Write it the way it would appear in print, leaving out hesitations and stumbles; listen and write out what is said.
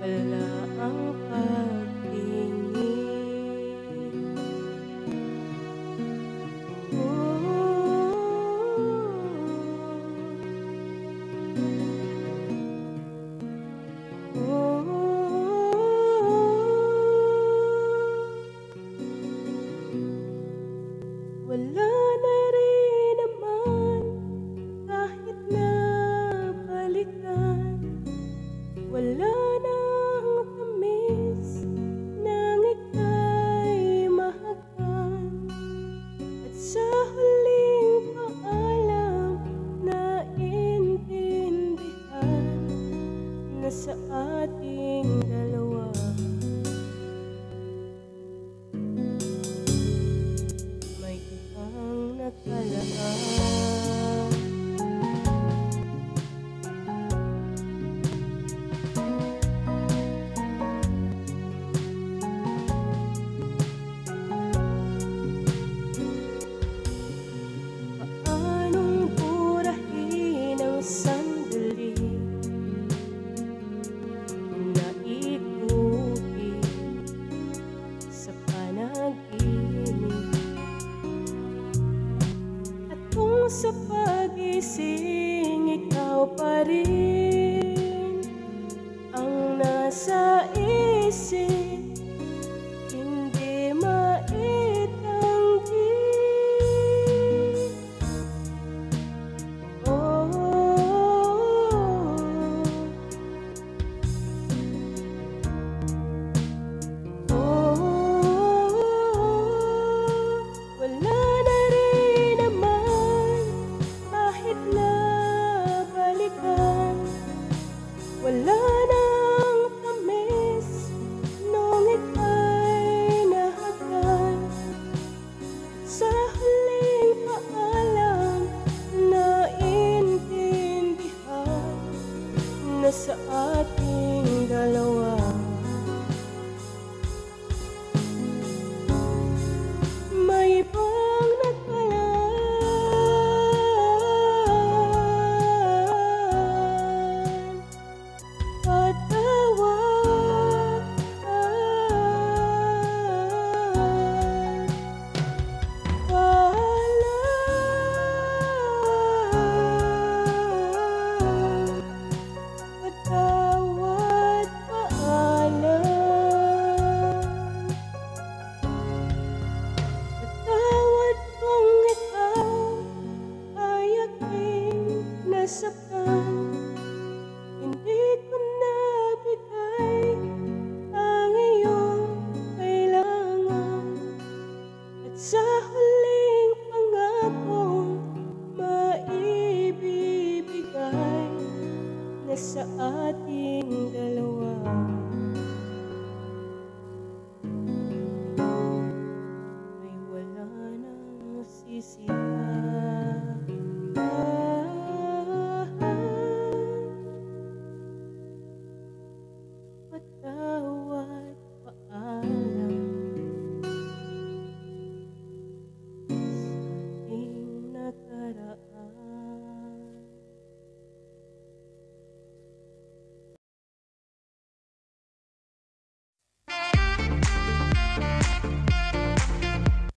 wala ang pagtingin. Wala na rin naman kahit na balikan. Wala nang tamis nang ika'y mahagan. At sa huling paalam naintindihan na sa ating dalawa may ibang nakalaan. Paanong purahin ang sandali na ikuhin sa panaginip? At kung sa pag-ising ikaw pa rin ang nasa isip,